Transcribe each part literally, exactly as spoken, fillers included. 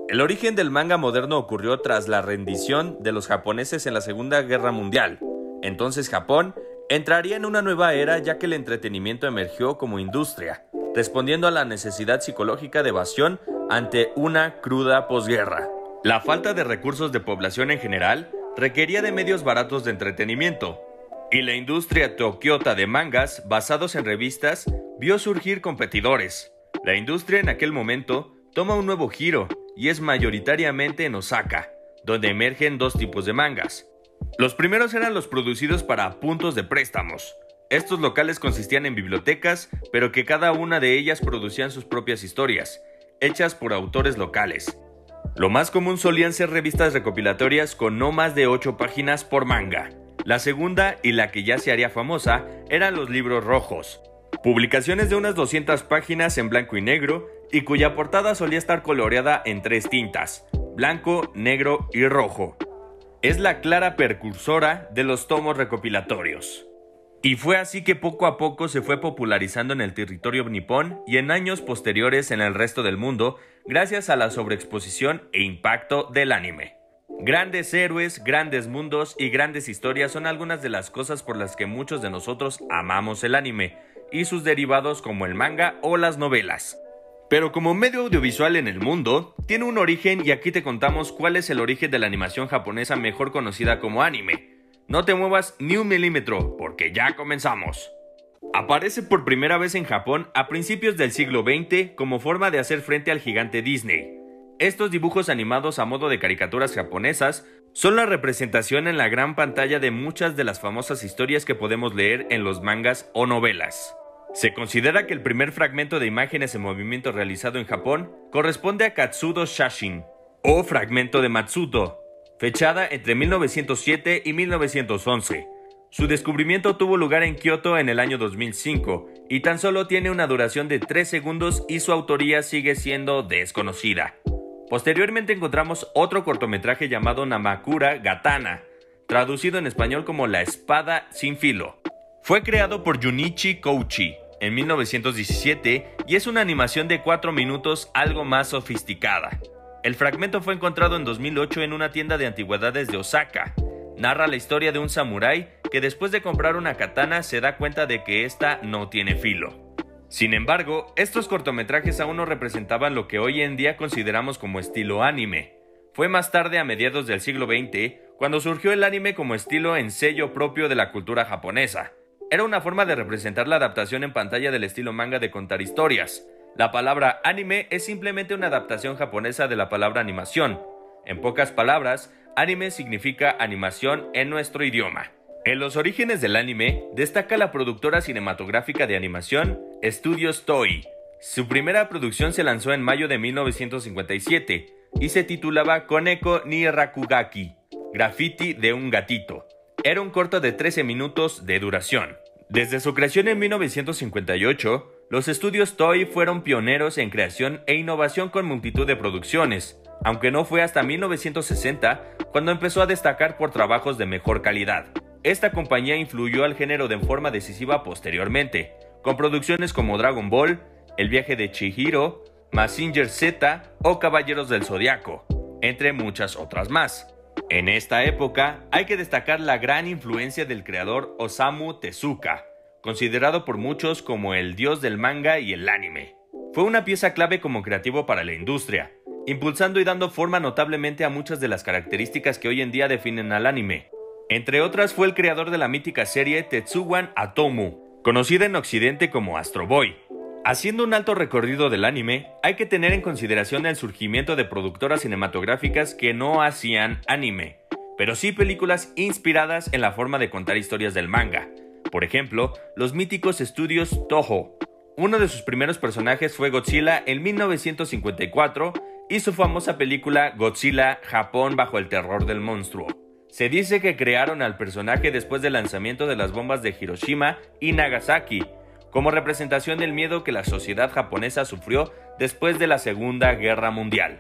El origen del manga moderno ocurrió tras la rendición de los japoneses en la Segunda Guerra Mundial. Entonces Japón entraría en una nueva era ya que el entretenimiento emergió como industria, respondiendo a la necesidad psicológica de evasión ante una cruda posguerra. La falta de recursos de población en general requería de medios baratos de entretenimiento, y la industria tokyota de mangas basados en revistas vio surgir competidores. La industria en aquel momento toma un nuevo giro y es mayoritariamente en Osaka, donde emergen dos tipos de mangas. Los primeros eran los producidos para puntos de préstamos. Estos locales consistían en bibliotecas, pero que cada una de ellas producían sus propias historias, hechas por autores locales. Lo más común solían ser revistas recopilatorias con no más de ocho páginas por manga. La segunda, y la que ya se haría famosa, eran los libros rojos. Publicaciones de unas doscientas páginas en blanco y negro, y cuya portada solía estar coloreada en tres tintas: blanco, negro y rojo. Es la clara precursora de los tomos recopilatorios. Y fue así que poco a poco se fue popularizando en el territorio nipón y en años posteriores en el resto del mundo, gracias a la sobreexposición e impacto del anime. Grandes héroes, grandes mundos y grandes historias son algunas de las cosas por las que muchos de nosotros amamos el anime y sus derivados como el manga o las novelas. Pero como medio audiovisual en el mundo, tiene un origen y aquí te contamos cuál es el origen de la animación japonesa mejor conocida como anime. No te muevas ni un milímetro, porque ya comenzamos. Aparece por primera vez en Japón a principios del siglo veinte como forma de hacer frente al gigante Disney. Estos dibujos animados a modo de caricaturas japonesas son la representación en la gran pantalla de muchas de las famosas historias que podemos leer en los mangas o novelas. Se considera que el primer fragmento de imágenes en movimiento realizado en Japón corresponde a Katsudo Shashin, o fragmento de Matsudo, fechada entre mil novecientos siete y mil novecientos once. Su descubrimiento tuvo lugar en Kioto en el año dos mil cinco y tan solo tiene una duración de tres segundos y su autoría sigue siendo desconocida. Posteriormente encontramos otro cortometraje llamado Namakura Gatana, traducido en español como La espada sin filo. Fue creado por Junichi Kouchi en mil novecientos diecisiete y es una animación de cuatro minutos algo más sofisticada. El fragmento fue encontrado en dos mil ocho en una tienda de antigüedades de Osaka. Narra la historia de un samurái que después de comprar una katana se da cuenta de que esta no tiene filo. Sin embargo, estos cortometrajes aún no representaban lo que hoy en día consideramos como estilo anime. Fue más tarde, a mediados del siglo veinte, cuando surgió el anime como estilo en sello propio de la cultura japonesa. Era una forma de representar la adaptación en pantalla del estilo manga de contar historias. La palabra anime es simplemente una adaptación japonesa de la palabra animación. En pocas palabras, anime significa animación en nuestro idioma. En los orígenes del anime, destaca la productora cinematográfica de animación, Studios Toei. Su primera producción se lanzó en mayo de mil novecientos cincuenta y siete y se titulaba Koneko ni Rakugaki, Graffiti de un gatito. Era un corto de trece minutos de duración. Desde su creación en mil novecientos cincuenta y ocho, los estudios Toei fueron pioneros en creación e innovación con multitud de producciones, aunque no fue hasta mil novecientos sesenta cuando empezó a destacar por trabajos de mejor calidad. Esta compañía influyó al género de forma decisiva posteriormente, con producciones como Dragon Ball, El viaje de Chihiro, Mazinger Z o Caballeros del Zodiaco, entre muchas otras más. En esta época hay que destacar la gran influencia del creador Osamu Tezuka, considerado por muchos como el dios del manga y el anime. Fue una pieza clave como creativo para la industria, impulsando y dando forma notablemente a muchas de las características que hoy en día definen al anime. Entre otras, fue el creador de la mítica serie Tetsuwan Atomu, conocida en Occidente como Astro Boy. Haciendo un alto recorrido del anime, hay que tener en consideración el surgimiento de productoras cinematográficas que no hacían anime, pero sí películas inspiradas en la forma de contar historias del manga. Por ejemplo, los míticos estudios Toho. Uno de sus primeros personajes fue Godzilla en mil novecientos cincuenta y cuatro y su famosa película Godzilla, Japón bajo el terror del monstruo. Se dice que crearon al personaje después del lanzamiento de las bombas de Hiroshima y Nagasaki, como representación del miedo que la sociedad japonesa sufrió después de la Segunda Guerra Mundial.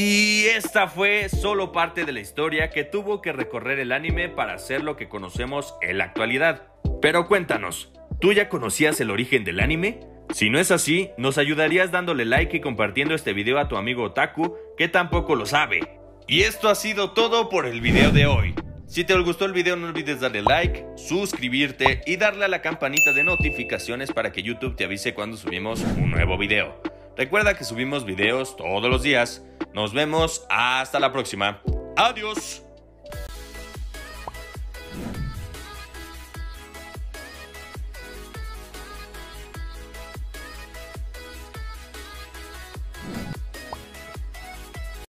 Y esta fue solo parte de la historia que tuvo que recorrer el anime para hacer lo que conocemos en la actualidad. Pero cuéntanos, ¿tú ya conocías el origen del anime? Si no es así, nos ayudarías dándole like y compartiendo este video a tu amigo otaku que tampoco lo sabe. Y esto ha sido todo por el video de hoy. Si te gustó el video no olvides darle like, suscribirte y darle a la campanita de notificaciones para que YouTube te avise cuando subimos un nuevo video. Recuerda que subimos videos todos los días. Nos vemos hasta la próxima. Adiós.